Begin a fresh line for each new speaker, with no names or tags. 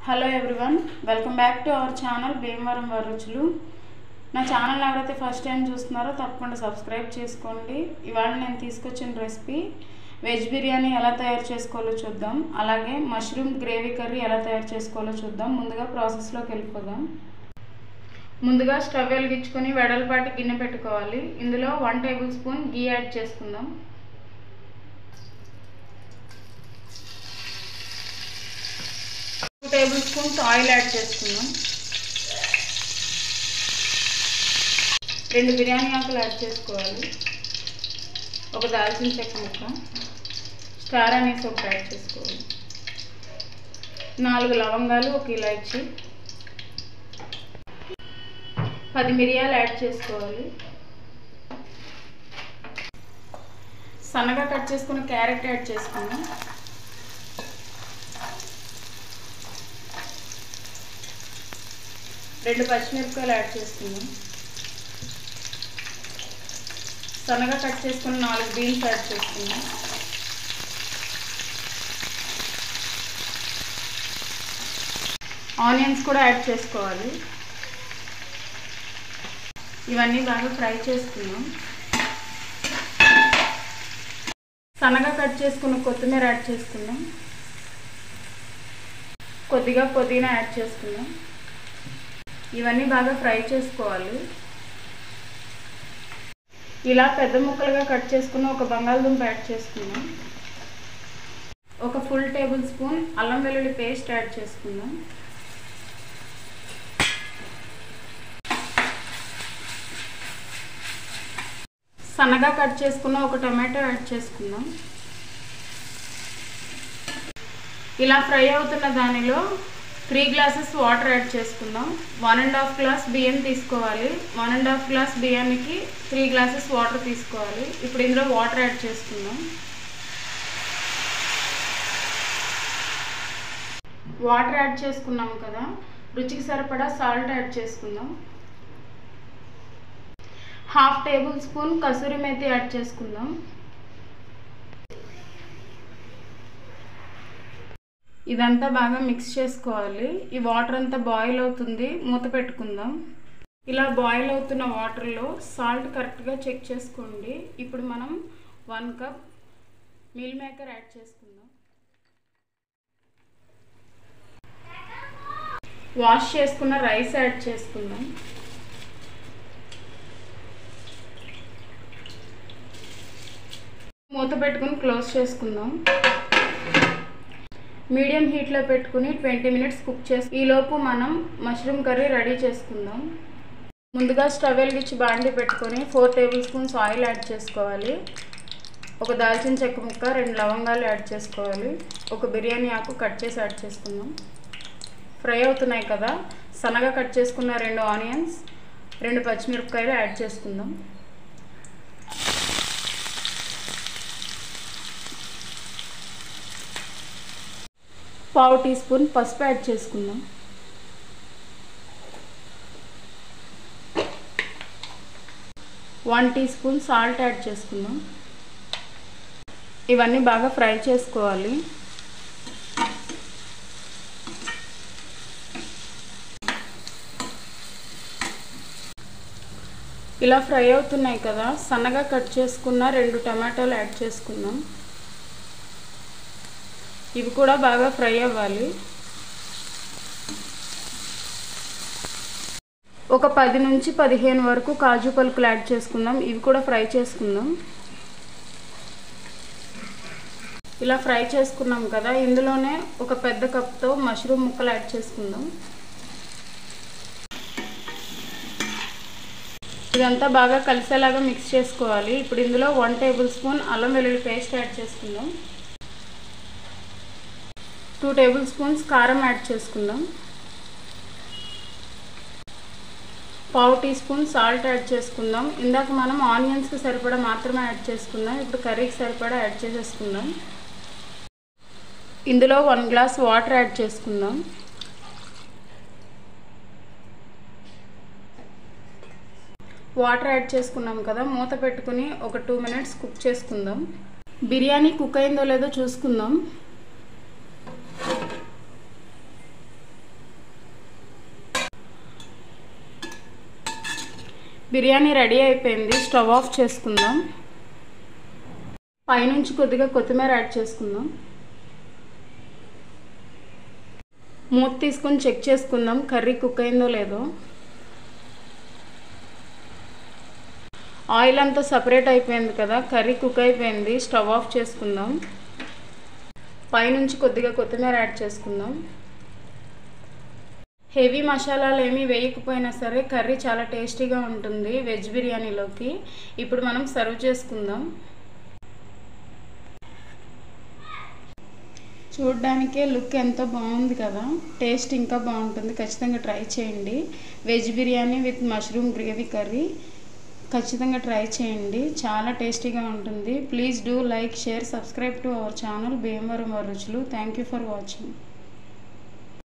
Hello everyone, welcome back to our channel Bhimavaram వారి రుచులు. నా ఛానల్ ఎవరైతే ఫస్ట్ టైం చూస్తున్నారో తప్పకుండా సబ్స్క్రైబ్ చేసుకోండి. ఇవాళ నేను తీసుకొచ్చిన రెసిపీ వెజ్ బిర్యానీ ఎలా తయారు చేసుకోవాలో చూద్దాం. అలాగే మష్రూమ్ గ్రేవీ కర్రీ ఎలా తయారు చేసుకోవాలో చూద్దాం. ముందుగా ప్రాసెస్లోకి వెళ్ళిపోదాం. ముందుగా స్టవ్ వెలిగించుకొని వెడల్పాటి గిన్నె పెట్టుకోవాలి. ఇందులో 1 టేబుల్ స్పూన్ గీ యాడ్ చేసుకుందాం. టేబుల్ స్పూన్స్ ఆయిల్ యాడ్ చేసుకుందాం. 2 బిర్యానీ ఆకులు యాడ్ చేసుకోవాలి. ఒక దాల్చిన చెక్క ముక్క, స్టార్ అనేసి ఒకటి యాడ్ చేసుకోవాలి. 4 లవంగాలు, ఒక ఇలాచి, 10 మిరియాలు యాడ్ చేసుకోవాలి. సన్నగా కట్ చేసుకున్న క్యారెట్ యాడ్ చేసుకుందాం. 2 పచ్చిమిరపకాయలు యాడ్ చేసుకుందాం. సన్నగా కట్ చేసుకున్న 4 బీన్స్ యాడ్ చేసుకుందాం. ఆనియన్స్ కూడా యాడ్ చేసుకోవాలి. ఇవన్నీ బాగా ఫ్రై చేసుకుందాం. సన్నగా కట్ చేసుకున్న కొత్తిమీర యాడ్ చేసుకుందాం. కొద్దిగా పుదీనా యాడ్ చేసుకుందాం. ఇవన్నీ బాగా ఫ్రై చేసుకోవాలి. ఇలా పెద్ద ముక్కలుగా కట్ చేసుకున్న ఒక బంగాళదుంప యాడ్ చేసుకుందాం. ఒక ఫుల్ టేబుల్ స్పూన్ అల్లం వెల్లుల్లి పేస్ట్ యాడ్ చేసుకుందాం. సన్నగా కట్ చేసుకున్న ఒక టమాటో యాడ్ చేసుకుందాం. ఇలా ఫ్రై అవుతున్న దానిలో 3 గ్లాసెస్ వాటర్ యాడ్ చేసుకుందాం. 1.5 గ్లాస్ బియ్యం తీసుకోవాలి. 1.5 గ్లాస్ బియ్యానికి 3 గ్లాసెస్ వాటర్ తీసుకోవాలి. ఇప్పుడు ఇందులో వాటర్ యాడ్ చేసుకుందాం. వాటర్ యాడ్ చేసుకున్నాం కదా, రుచికి సరిపడా సాల్ట్ యాడ్ చేసుకుందాం. 1/2 tablespoon kasuri methi add చేసుకుందాం. ఇదంతా బాగా మిక్స్ చేసుకోవాలి. ఈ వాటర్ అంతా బాయిల్ అవుతుంది, మూత పెట్టుకుందాం. ఇలా బాయిల్ అవుతున్న వాటర్లో సాల్ట్ కరెక్ట్గా చెక్ చేసుకోండి. ఇప్పుడు మనం 1 కప్ మీల్ మేకర్ యాడ్ చేసుకుందాం. వాష్ చేసుకున్న రైస్ యాడ్ చేసుకుందాం. మూత పెట్టుకుని క్లోజ్ చేసుకుందాం. మీడియం హీట్లో పెట్టుకుని 20 మినిట్స్ కుక్ చేసి ఈలోపు మనం మష్రూమ్ కర్రీ రెడీ చేసుకుందాం. ముందుగా స్టవ్ వెలిగించి బాండి పెట్టుకొని 4 టేబుల్ స్పూన్స్ ఆయిల్ యాడ్ చేసుకోవాలి. ఒక దాల్చిన చెక్క ముక్క, 2 లవంగాలు యాడ్ చేసుకోవాలి. ఒక బిర్యానీ ఆకు కట్ చేసి యాడ్ చేసుకుందాం. ఫ్రై అవుతున్నాయి కదా, సన్నగా కట్ చేసుకున్న 2 ఆనియన్స్, 2 పచ్చిమిరపకాయలు యాడ్ చేసుకుందాం. పావు టీ స్పూన్ పసుపు యాడ్ చేసుకుందాం. One teaspoon salt add చేసుకుందాం. ఇవన్నీ బాగా ఫ్రై చేసుకోవాలి. ఇలా ఫ్రై అవుతున్నాయి కదా, సన్నగా కట్ చేసుకున్న 2 టమాటాలు యాడ్ చేసుకుందాం. ఇవి కూడా బాగా ఫ్రై అవ్వాలి. ఒక 10 నుంచి 15 వరకు కాజు పలుకులు యాడ్ చేసుకుందాం. ఇవి కూడా ఫ్రై చేసుకుందాం. ఇలా ఫ్రై చేసుకున్నాం కదా, ఇందులోనే ఒక పెద్ద కప్తో మష్రూమ్ ముక్కలు యాడ్ చేసుకుందాం. ఇదంతా బాగా కలిసేలాగా మిక్స్ చేసుకోవాలి. ఇప్పుడు ఇందులో 1 టేబుల్ స్పూన్ అల్లం వెల్లుల్లి పేస్ట్ యాడ్ చేసుకుందాం. 2 టేబుల్ స్పూన్స్ కారం యాడ్ చేసుకుందాం. పావు టీ స్పూన్ సాల్ట్ యాడ్ చేసుకుందాం. ఇందాక మనం ఆనియన్స్కి సరిపడా మాత్రమే యాడ్ చేసుకుందాం. ఇప్పుడు కర్రీకి సరిపడా యాడ్ చేసేసుకుందాం. ఇందులో 1 గ్లాస్ వాటర్ యాడ్ చేసుకుందాం. వాటర్ యాడ్ చేసుకున్నాం కదా, మూత పెట్టుకుని ఒక 2 మినిట్స్ కుక్ చేసుకుందాం. బిర్యానీ కుక్ అయిందో లేదో చూసుకుందాం. బిర్యానీ రెడీ అయిపోయింది. స్టవ్ ఆఫ్ చేసుకుందాం. పైనుంచి కొద్దిగా కొత్తిమీర యాడ్ చేసుకుందాం. మూత తీసుకొని చెక్ చేసుకుందాం కర్రీ కుక్ అయిందో లేదో. ఆయిల్ అంతా సపరేట్ అయిపోయింది కదా, కర్రీ కుక్ అయిపోయింది. స్టవ్ ఆఫ్ చేసుకుందాం. పైనుంచి కొద్దిగా కొత్తిమీర యాడ్ చేసుకుందాం. హెవీ మసాలాలు ఏమీ వేయకపోయినా సరే కర్రీ చాలా టేస్టీగా ఉంటుంది వెజ్ బిర్యానీలోకి. ఇప్పుడు మనం సర్వ్ చేసుకుందాం. చూడడానికే లుక్ ఎంతో బాగుంది కదా, టేస్ట్ ఇంకా బాగుంటుంది. ఖచ్చితంగా ట్రై చేయండి. Veg biryani with mushroom gravy curry ఖచ్చితంగా ట్రై చేయండి, చాలా టేస్టీగా ఉంటుంది. Please do like, share, subscribe to our channel Bhimavaram వారి రుచులు. Thank you for watching.